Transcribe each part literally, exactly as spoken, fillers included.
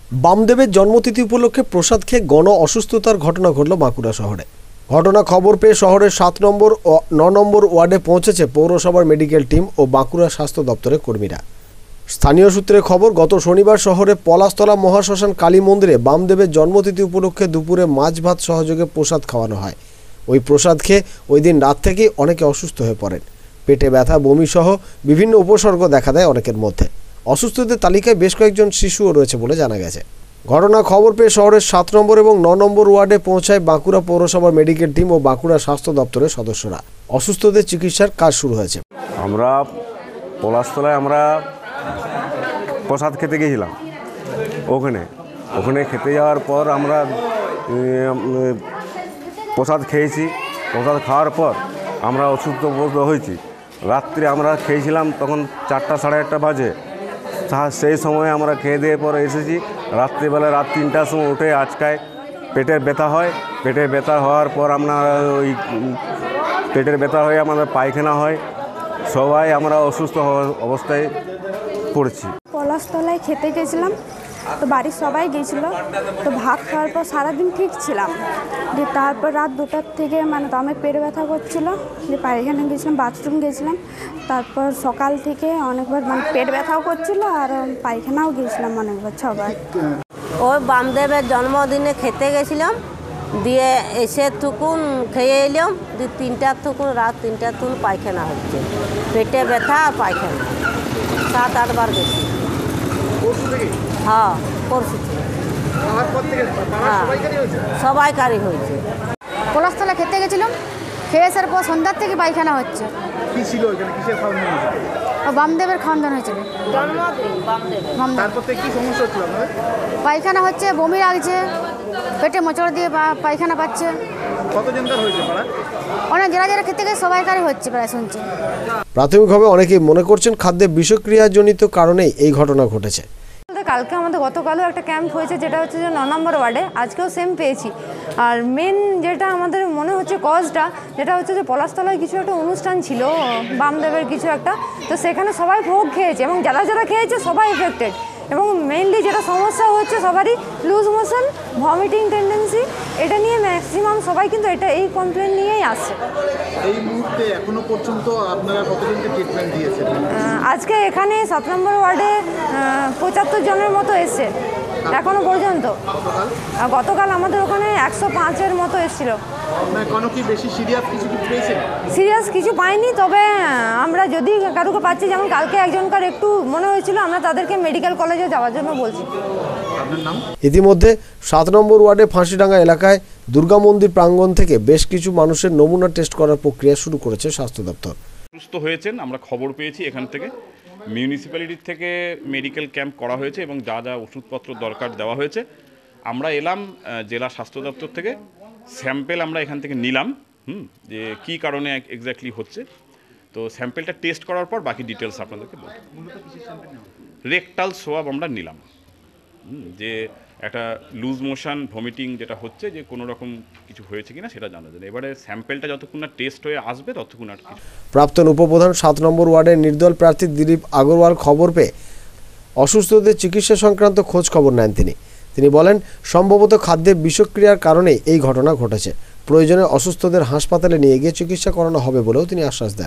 বামদেবের জন্মতিথি উপলক্ষে প্রসাদ খেয়ে গণ অসুস্থতার ঘটনা ঘটল বাঁকুড়া শহরে। ঘটনা খবর পেয়ে শহরের সাত নম্বর ও ন নম্বর ওয়ার্ডে পৌঁছেছে পৌরসভার মেডিকেল টিম ও বাঁকুড়া স্বাস্থ্য দপ্তরের কর্মীরা। স্থানীয় সূত্রে খবর, গত শনিবার শহরে পলাশতলা মহাশ্মশান কালী মন্দিরে বামদেবের জন্মতিথি উপলক্ষে দুপুরে মাছ ভাত সহযোগে প্রসাদ খাওয়ানো হয়। ওই প্রসাদ খেয়ে ওই দিন রাত থেকেই অনেকে অসুস্থ হয়ে পড়েন। পেটে ব্যথা, বমি সহ বিভিন্ন উপসর্গ দেখা দেয় অনেকের মধ্যে। অসুস্থদের তালিকায় বেশ কয়েকজন শিশুও রয়েছে বলে জানা গেছে। ঘটনা খবর পেয়ে শহরের সাত নম্বর এবং ন নম্বর ওয়ার্ডে পৌঁছায় বাঁকুড়া পৌরসভার মেডিকেল টিম ও বাঁকুড়া স্বাস্থ্য দপ্তরের সদস্যরা। অসুস্থদের চিকিৎসার কাজ শুরু হয়েছে। আমরা পলাশতলায় আমরা প্রসাদ খেতে গিয়েছিলাম। ওখানে ওখানে খেতে যাওয়ার পর আমরা প্রসাদ খেয়েছি। প্রসাদ খাওয়ার পর আমরা অসুস্থ বোধ হয়েছি। রাত্রে আমরা খেয়েছিলাম, তখন চারটা সাড়ে আটটা বাজে। সেই সময় আমরা খেয়ে দিয়ে পরে এসেছি। রাত্রিবেলা রাত তিনটার সময় উঠে আজকায় পেটের ব্যথা হয়। পেটের ব্যথা হওয়ার পর আমরা ওই পেটের ব্যথা হয়ে আমাদের পায়খানা হয়। সবাই আমরা অসুস্থ অবস্থায় পড়েছি। পলাশতলায় খেতে গেছিলাম, তো বাড়ির সবাই গিয়েছিলো। তো ভাত খাওয়ার পর সারাদিন ঠিক ছিলাম। দিয়ে তারপর রাত দুটার থেকে মানে তো আমার পেট ব্যথা করছিলো। দিয়ে পায়খানা গেছিলাম, বাথরুম গেছিলাম। তারপর সকাল থেকে অনেকবার মানে পেট ব্যথাও করছিলো আর পায়খানাও গিয়েছিলাম অনেকবার, ছবার। ওই বামদেবের জন্মদিনে খেতে গেছিলাম, দিয়ে এসে থুকুন খেয়ে এলাম। দিয়ে তিনটার থুকুন রাত তিনটার থুকুন পায়খানা হচ্ছে, পেটে ব্যথা আর পায়খানা সাত আটবার গেছি। হ্যাঁ, পরশু সবাইকারই হয়েছে। পলাশতলা খেতে গেছিলাম, খেয়ে আসার পর সন্ধ্যার থেকে পায়খানা হচ্ছে। কি ছিল এখানে, কিসের খাওয়ানো হয়েছিল? বামদেবের খাওয়ানো হয়েছিল। তারপর থেকে কি সমস্যা হচ্ছিল আপনাদের? পায়খানা হচ্ছে, বমি লাগছে, পেটে মোচড় দিয়ে পায়খানা পাচ্ছে। কতজনকার হয়েছে পাড়া? অনেক যারা যারা খেতে গেছে সবাইকারই হচ্ছে প্রায় শুনছি। প্রাথমিকভাবে অনেকেই মনে করছেন খাদ্যে বিষক্রিয়াজনিত কারণেই এই ঘটনা ঘটেছে। কালকে আমাদের গতকালও একটা ক্যাম্প হয়েছে, যেটা হচ্ছে যে ন নম্বর ওয়ার্ডে। আজকেও সেম পেয়েছি। আর মেন যেটা আমাদের মনে হচ্ছে কজটা, যেটা হচ্ছে যে পলাশতলায় কিছু একটা অনুষ্ঠান ছিল বামদেবের কিছু একটা, তো সেখানে সবাই ভোগ খেয়েছে এবং যারা যারা খেয়েছে সবাই এফেক্টেড। এবং মেইনলি যেটা সমস্যা হচ্ছে সবারই লুজ মোশন, ভমিটিং টেন্ডেন্সি, এটা নিয়ে ম্যাক্সিমাম সবাই কিন্তু এটা এই কমপ্লেন নিয়েই আসছে। এই মুহূর্তে এখনো পর্যন্ত আপনারা কতজনকে ট্রিটমেন্ট দিয়েছেন? আজকে এখানে সাত নম্বর ওয়ার্ডে পঁচাত্তর জনের মতো এসছে এখনো পর্যন্ত। গতকাল আমাদের ওখানে একশো পাঁচের মতো এসেছিল। সিরিয়াস কিছু পাইনি, তবে আমরা যদি কারুকে পাচ্ছি, যেমন কালকে একজনকার একটু মনে হয়েছিল, আমরা তাদেরকে মেডিকেল কলেজে যাওয়ার জন্য বলছি। ইতিমধ্যে সাত নম্বর ওয়ার্ডে ফাঁসিডাঙ্গা এলাকায় দুর্গা মন্দির প্রাঙ্গণ থেকে বেশ কিছু মানুষের নমুনা টেস্ট করার প্রক্রিয়া শুরু করেছে স্বাস্থ্য দপ্তর। সুস্থ হয়েছেন আমরা খবর পেয়েছি। এখান থেকে মিউনিসিপ্যালিটির থেকে মেডিকেল ক্যাম্প করা হয়েছে এবং যা যা ওষুধপত্র দরকার দেওয়া হয়েছে। আমরা এলাম জেলা স্বাস্থ্য দপ্তর থেকে, স্যাম্পেল আমরা এখান থেকে নিলাম, হুম যে কী কারণে এক্স্যাক্টলি হচ্ছে। তো স্যাম্পেলটা টেস্ট করার পর বাকি ডিটেলস আপনাদেরকে বলব। রেকটাল সোয়াব আমরা নিলাম, যে একটা লুজ মোশন, ভমিটিং যেটা হচ্ছে, যে কোনো রকম কিছু হয়েছে কিনা সেটা জানা যায়। এবারে স্যাম্পেলটা যতক্ষণ না টেস্ট হয়ে আসবে ততক্ষণ আর কিছু। প্রাক্তন উপপ্রধান সাত নম্বর ওয়ার্ডের নির্দল প্রার্থী দিলীপ আগরওয়াল খবর পেয়ে অসুস্থদের চিকিৎসা সংক্রান্ত খোঁজ খবর নেন তিনি। তিনি বলেন, সম্ভবত খাদ্যের বিষক্রিয়ার কারণে এই ঘটনা ঘটেছে। প্রয়োজনে অসুস্থদের হাসপাতালে নিয়ে গিয়ে চিকিৎসা করানো হবে বলেও তিনি আশ্বাস দেন।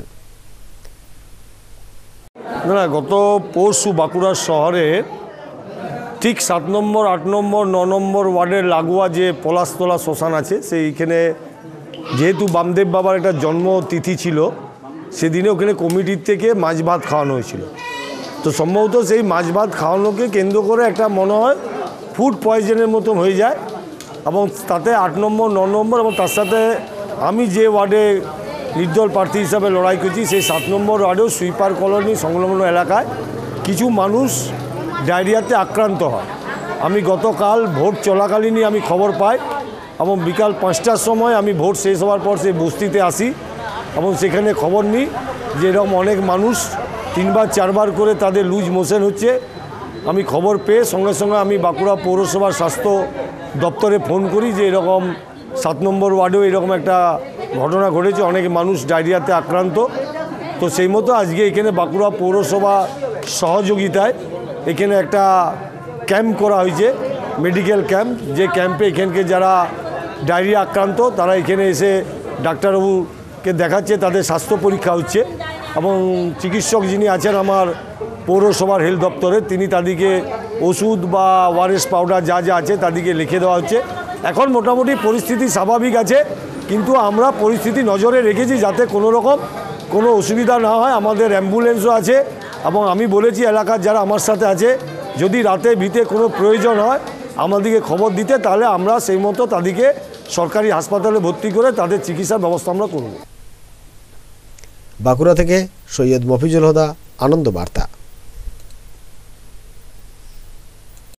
না, গত পরশু বাঁকুড়া শহরে ঠিক সাত নম্বর, আট নম্বর, ন নম্বর ওয়ার্ডের লাগোয়া যে পলাশতলা শ্মশান আছে, সেইখানে যেহেতু বামদেব বাবার একটা জন্মতিথি ছিল, সেদিনে ওখানে কমিটির থেকে মাছ ভাত খাওয়ানো হয়েছিল। তো সম্ভবত সেই মাছ ভাত খাওয়ানোকে কেন্দ্র করে একটা মনে হয় ফুড পয়জনের মতন হয়ে যায়। এবং তাতে আট নম্বর, ন নম্বর এবং তার সাথে আমি যে ওয়ার্ডে নির্দল প্রার্থী হিসাবে লড়াই করছি, সেই সাত নম্বর ওয়ার্ডেও সুইপার কলোনি সংলগ্ন এলাকায় কিছু মানুষ ডায়রিয়াতে আক্রান্ত হয়। আমি গতকাল ভোট চলাকালীনই আমি খবর পাই এবং বিকাল পাঁচটার সময় আমি ভোট শেষ হওয়ার পর সেই বস্তিতে আসি এবং সেখানে খবর নিই যে এরকম অনেক মানুষ তিনবার চারবার করে তাদের লুজ মোশন হচ্ছে। আমি খবর পেয়ে সঙ্গে সঙ্গে আমি বাঁকুড়া পৌরসভার স্বাস্থ্য দপ্তরে ফোন করি যে এরকম সাত নম্বর ওয়ার্ডেও এরকম একটা ঘটনা ঘটেছে, অনেক মানুষ ডায়রিয়াতে আক্রান্ত। তো সেই মতো আজকে এখানে বাঁকুড়া পৌরসভা সহযোগিতায় এখানে একটা ক্যাম্প করা হয়েছে। মেডিকেল ক্যাম্প, যে ক্যাম্পে এখানকে যারা ডায়রিয়া আক্রান্ত তারা এখানে এসে ডাক্তারবাবুকে দেখাচ্ছে, তাদের স্বাস্থ্য পরীক্ষা হচ্ছে এবং চিকিৎসক যিনি আছেন আমার পৌরসভার হেলথ দপ্তরে, তিনি তাদেরকে ওষুধ বা ওআরএস পাউডার যা যা আছে তাদেরকে লিখে দেওয়া হচ্ছে। এখন মোটামুটি পরিস্থিতি স্বাভাবিক আছে, কিন্তু আমরা পরিস্থিতি নজরে রেখেছি যাতে কোনো রকম কোনো অসুবিধা না হয়। আমাদের অ্যাম্বুলেন্সও আছে এবং আমি বলেছি এলাকার যারা আমার সাথে আছে যদি রাতে ভিতে কোনো প্রয়োজন হয় আমাদেরকে খবর দিতে, তাহলে আমরা সেই মতো তাদেরকে সরকারি হাসপাতালে ভর্তি করে তাদের চিকিৎসার ব্যবস্থা আমরা করব। বাঁকুড়া থেকে সৈয়দ মফিজুল হুদা, আনন্দ বার্তা।